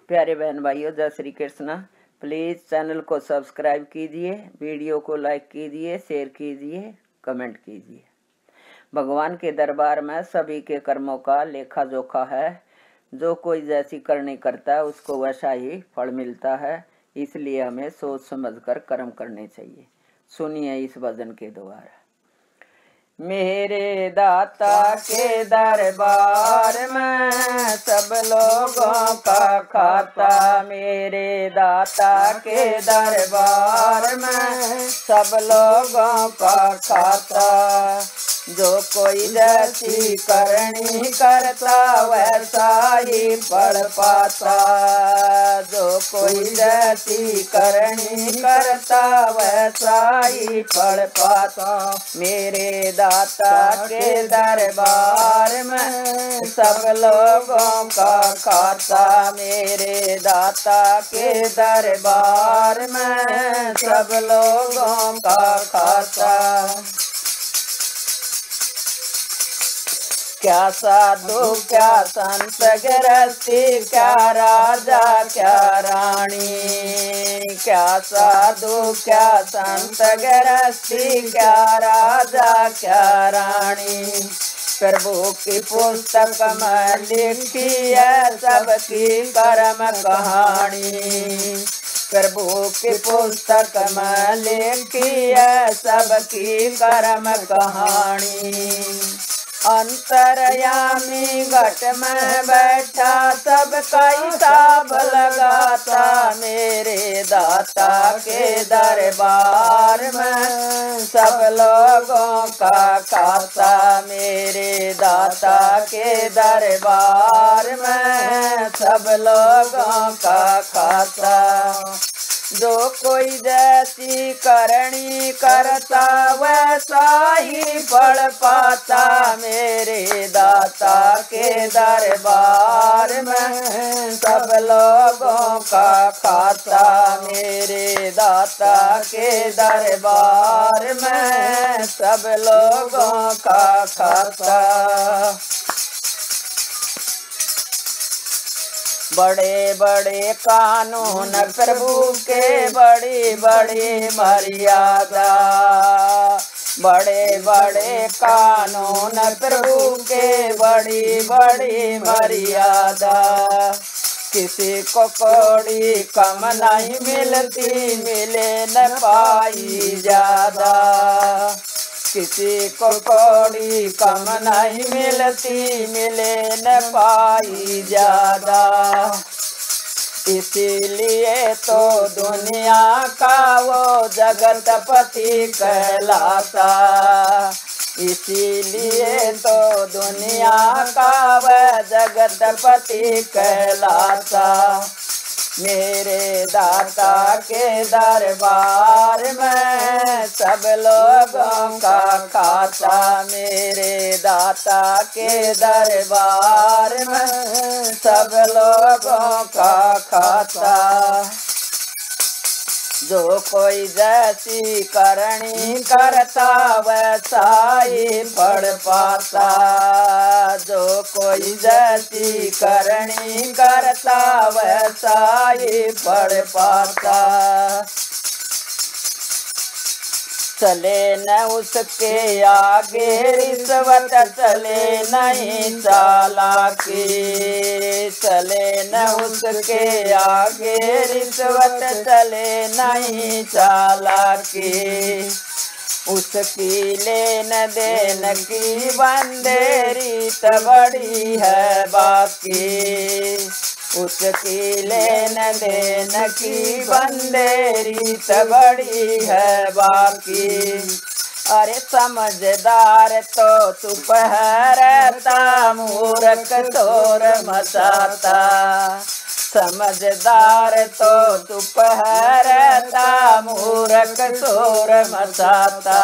प्यारे बहन भाइयों, जय श्री कृष्णा। प्लीज़ चैनल को सब्सक्राइब कीजिए, वीडियो को लाइक कीजिए, शेयर कीजिए, कमेंट कीजिए। भगवान के दरबार में सभी के कर्मों का लेखा जोखा है। जो कोई जैसी करनी करता है उसको वैसा ही फल मिलता है। इसलिए हमें सोच समझकर कर्म करने चाहिए। सुनिए इस भजन के द्वारा। मेरे दाता के दरबार में सब लोगों का खाता। मेरे दाता के दरबार में सब लोगों का खाता। जो कोई जैसी करनी करता वैसा ही फल पाता। जो कोई जैसी करनी करता वैसा ही फल पाता। मेरे दाता के दरबार में सब लोगों का खाता। मेरे दाता के दरबार में सब लोगों का खाता। क्या साधु क्या संत गृहस्थी, क्या राजा क्या रानी। क्या साधु क्या संत गृहस्थी, क्या राजा क्या रानी। प्रभु की पुस्तक में लिखी है सबकी कर्म कहानी। प्रभु की पुस्तक में लिखी है सबकी कर्म कहानी। अंतर्यामी घट में बैठा सबका हिसाब लगाता। मेरे दाता के दरबार में सब लोगों का खाता। मेरे दाता के दरबार में सब लोगों का खाता। जो कोई जैसी करनी करता वैसा ही फल पाता। मेरे दाता के दरबार में सब लोगों का खाता। मेरे दाता के दरबार में सब लोगों का खाता। बड़े बड़े कानून प्रभु के, बड़ी बड़ी मर्यादा। बड़े बड़े कानून प्रभु के, बड़ी बड़ी मर्यादा। किसी को कौड़ी कम नहीं मिलती, मिले न पाई ज्यादा। किसी को कौड़ी कम नहीं मिलती, मिले न पाई ज्यादा। इसीलिए तो दुनिया का वो जगतपति कहलाता। इसीलिए तो दुनिया का वह जगतपति कहलाता। मेरे दाता के दरबार में सब लोगों का खाता। मेरे दाता के दरबार में सब लोगों का खाता। जो कोई जैसी करनी करता वैसा ही फल पाता। जो कोई जैसी करनी करता वैसा ही फल पाता। चले न उसके आगे रिश्वत, चले नहीं चालाकी। चले न उसके आगे रिश्वत, चले नहीं चालाकी। उसकी लेन देन की बंदेरी तो बड़ी है बाकी। उसकी लेन देन की बंदेरी तो बड़ी है बाकी। अरे समझदार तो चुप है रहता, मूर्ख शोर मचाता। समझदार तो चुप है रहता, मूर्ख शोर मचाता।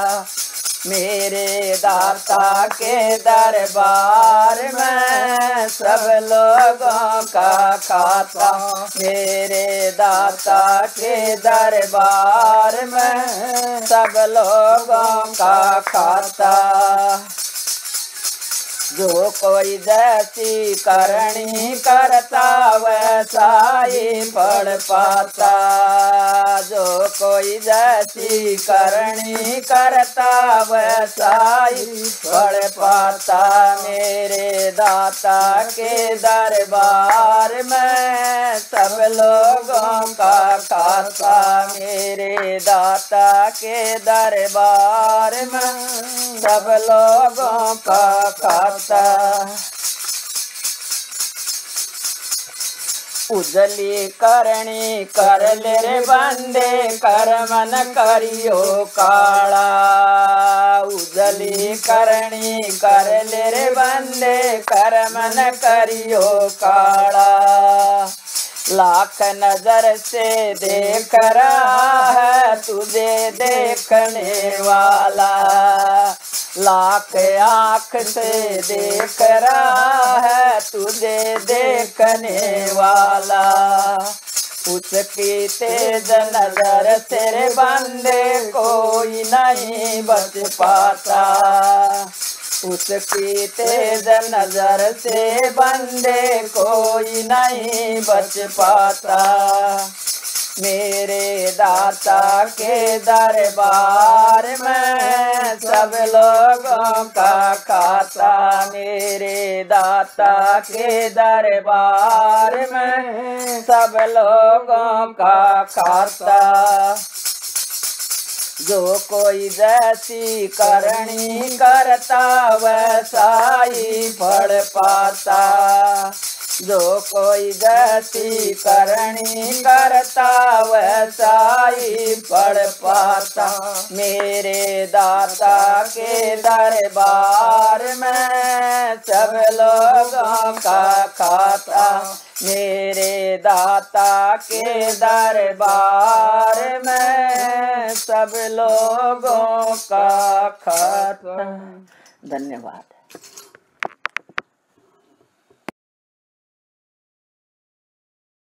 मेरे दाता के दरबार में सब लोगों का खाता। मेरे दाता के दरबार में सब लोगों का खाता। जो कोई जैसी करनी करता वैसा ही फल पाता। जो कोई जैसी करनी करता वैसा ही फल पाता। मेरे दाता के दरबार में सब लोगों का खाता। मेरे दाता के दरबार में सब लोगों का खाता। उजली करनी कर ले रे बंदे कर्मन करियो काला। उजली करनी कर ले रे बंदे कर्मन करियो काला। लाख नजर से देख रहा है तुझे देखने वाला। लाख आँख से देख रहा है तुझे देखने वाला। उसकी तेज नजर तेरे बंदे कोई नहीं बच पाता। उसकी तेज नजर से बंदे कोई नहीं बच पाता। मेरे दाता के दरबार में सब लोगों का खाता। मेरे दाता के दरबार में सब लोगों का खाता। जो कोई जैसी करनी करता वैसा ही फल पाता। जो कोई जैसी करनी करता वैसा ही फल पाता। मेरे दाता के दरबार में सब लोगों का खाता। मेरे दाता के दरबार में सब लोगों का खाता। धन्यवाद।